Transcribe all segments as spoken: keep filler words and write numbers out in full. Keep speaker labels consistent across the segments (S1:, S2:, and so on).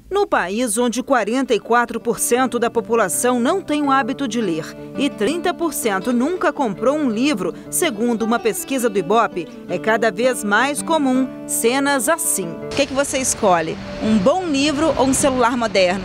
S1: No país onde quarenta e quatro por cento da população não tem o hábito de ler e trinta por cento nunca comprou um livro, segundo uma pesquisa do Ibope, é cada vez mais comum cenas assim. O que, que você escolhe? Um bom livro ou um celular moderno?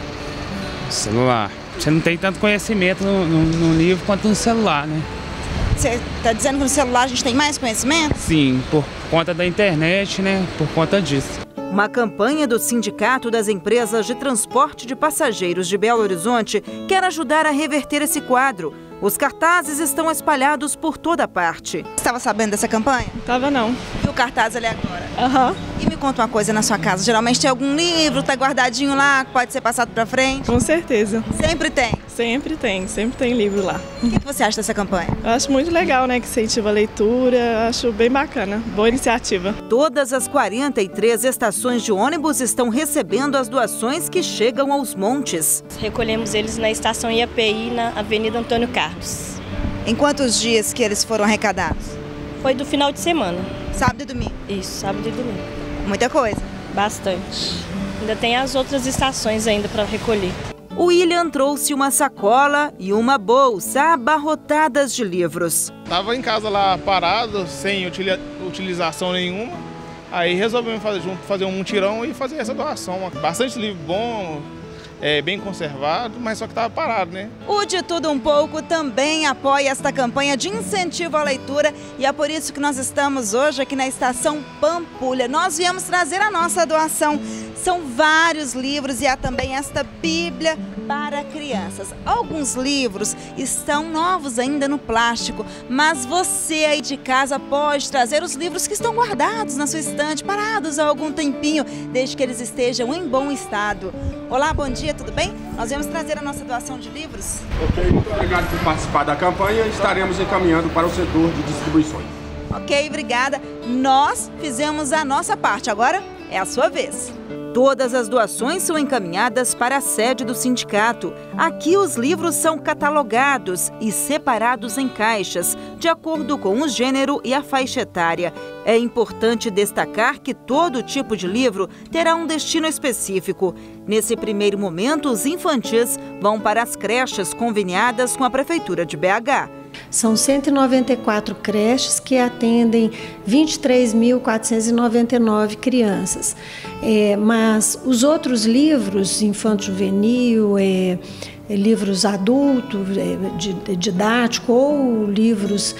S2: Celular. Você não tem tanto conhecimento no, no, no livro quanto no celular, né?
S1: Você está dizendo que no celular a gente tem mais conhecimento?
S2: Sim, por conta da internet, né? Por conta disso.
S1: Uma campanha do Sindicato das Empresas de Transporte de Passageiros de Belo Horizonte quer ajudar a reverter esse quadro. Os cartazes estão espalhados por toda parte. Estava sabendo dessa campanha?
S3: Tava não.
S1: E o cartaz ali agora?
S3: Aham. Uhum.
S1: E me conta uma coisa na sua casa. Geralmente tem algum livro, tá guardadinho lá, que pode ser passado para frente?
S3: Com certeza.
S1: Sempre tem?
S3: Sempre tem, sempre tem livro lá.
S1: O que você acha dessa campanha?
S3: Eu acho muito legal, né, que incentiva a leitura, acho bem bacana, boa iniciativa.
S1: Todas as quarenta e três estações de ônibus estão recebendo as doações que chegam aos montes.
S4: Recolhemos eles na estação I A P I, na Avenida Antônio Carlos.
S1: Em quantos dias que eles foram arrecadados?
S4: Foi do final de semana.
S1: Sábado e domingo?
S4: Isso, sábado e domingo.
S1: Muita coisa?
S4: Bastante. Ainda tem as outras estações ainda para recolher.
S1: O William trouxe uma sacola e uma bolsa abarrotadas de livros.
S5: Estava em casa lá parado, sem utilização nenhuma. Aí resolvemos fazer, fazer um mutirão e fazer essa doação. Bastante livro bom, é, bem conservado, mas só que estava parado, né?
S1: O De Tudo Um Pouco também apoia esta campanha de incentivo à leitura e é por isso que nós estamos hoje aqui na Estação Pampulha. Nós viemos trazer a nossa doação. São vários livros e há também esta Bíblia para crianças. Alguns livros estão novos ainda no plástico, mas você aí de casa pode trazer os livros que estão guardados na sua estante, parados há algum tempinho, desde que eles estejam em bom estado. Olá, bom dia, tudo bem? Nós viemos trazer a nossa doação de livros.
S6: Ok, muito obrigado por participar da campanha. Estaremos encaminhando para o setor de distribuições.
S1: Ok, obrigada. Nós fizemos a nossa parte, agora é a sua vez. Todas as doações são encaminhadas para a sede do sindicato. Aqui os livros são catalogados e separados em caixas, de acordo com o gênero e a faixa etária. É importante destacar que todo tipo de livro terá um destino específico. Nesse primeiro momento, os infantis vão para as creches conveniadas com a Prefeitura de B H.
S7: São cento e noventa e quatro creches que atendem vinte e três mil quatrocentas e noventa e nove crianças. É, mas os outros livros, infanto-juvenil, é, é, livros adultos, é, didático ou livros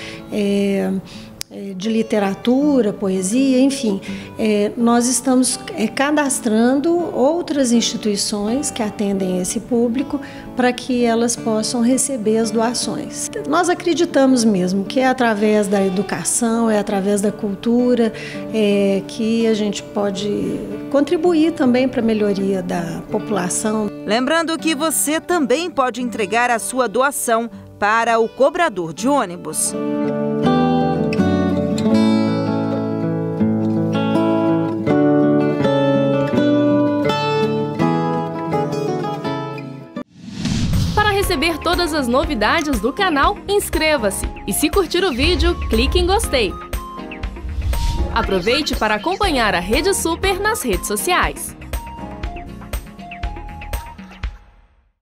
S7: é, de literatura, poesia, enfim, é, nós estamos é, cadastrando outras instituições que atendem esse público para que elas possam receber as doações. Nós acreditamos mesmo que é através da educação, é através da cultura é, que a gente pode contribuir também para a melhoria da população.
S1: Lembrando que você também pode entregar a sua doação para o cobrador de ônibus.
S8: Para receber todas as novidades do canal, inscreva-se e, se curtir o vídeo, clique em gostei. Aproveite para acompanhar a Rede Super nas redes sociais.